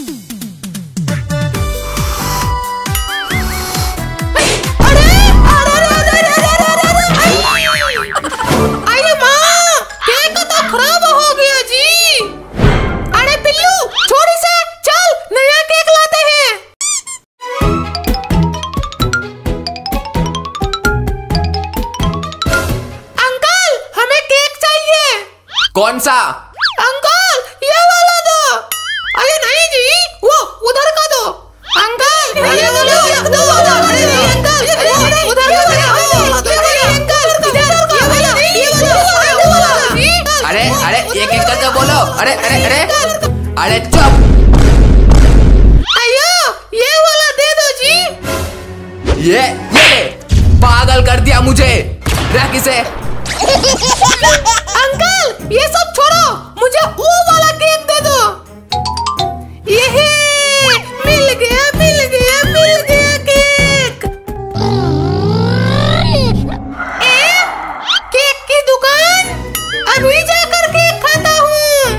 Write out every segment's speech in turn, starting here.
कौन सा? अंकल ये वाला दो। अरे नहीं जी, वो उधर का दो। अंकल ये वाला दो। अरे नहीं अंकल, उधर का दो। अरे अरे एक एक करके बोलो। अरे अरे अरे अरे चुप। अयो ये वाला दे दो जी। ये पागल कर दिया मुझे। रख इसे। अंकल ये सब छोड़ो, मुझे वो वाला केक दे दो। ये मिल गया केक। केक की दुकान, अभी जाकर केक खाता हूँ।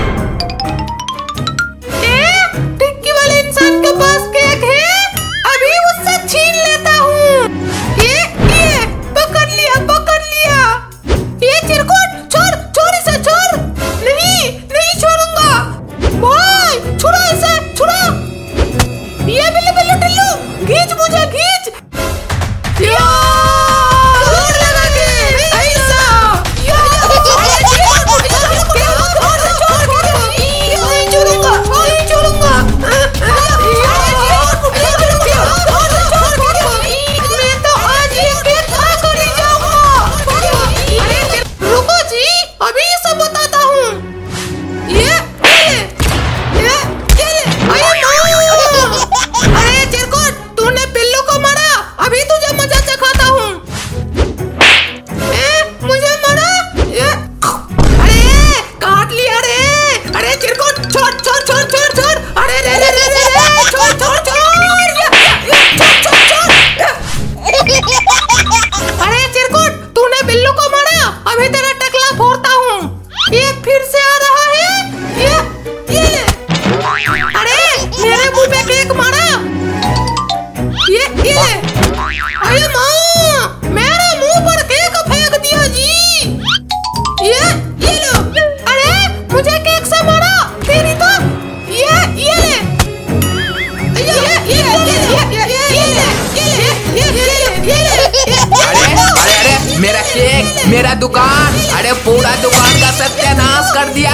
टिक्की वाले इंसान के पास केक है, अभी उससे छीन लेता हूँ। ये पकड़ लिया। ये चिरकुट छोड़ इसे, छोड़। नहीं छोड़ूंगा भाई, छुड़ा इसे, छुड़ा। ये बिल्लू टिल्लू खींच, मुझे खींच। जोर लगा के ऐसा। नहीं छोड़ूंगा। मैं तो आज ये केक खाकर ही जाऊंगा। रुको जी, अभी ये सब बताता हूँ। ये अरे चिरकुट, तूने पिल्लू को मारा, अभी तुझे मजा चखाता हूँ। मुझे मारा। अरे काट लिया रे। अरे चिरकुट छोड़। अरे रे छोड़। अरे चिरकुट, तूने बिल्लू को मारा, अभी तेरा टकला फोड़ता हूँ। ये फिर से आ रहा है। ये ले। अरे मेरे मुंह पे केक मारा। ये ले। अरे माँ, मेरे मुंह पर केक फेंक दिया जी। ये लो। अरे मुझे केक से मारा, तेरी तो। ये ले। अरे मेरा केक, मेरा दुकान। अरे पूरा दुकान का सत्यानाश कर दिया।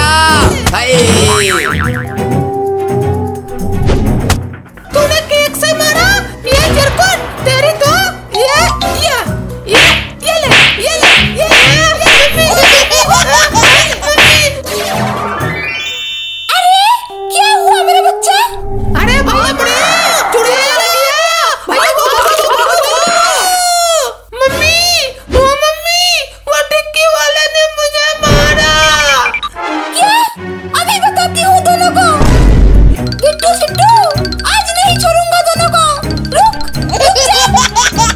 तूने केक से मारा, ये चिरकुट, तेरी तो। ये अरे क्या हुआ मेरे बच्चे? अरे बाप रे, चुड़ैल लग गया। मम्मी, वो टिक्की वाले ने मुझे मारा। क्या? अभी बताती हूँ दोनों को। गिट्टू, आज नहीं छोड़ूंगा दोनों को। रुक जा।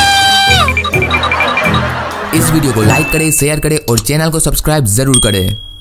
इस वीडियो को लाइक करें, शेयर करें और चैनल को सब्सक्राइब जरूर करें।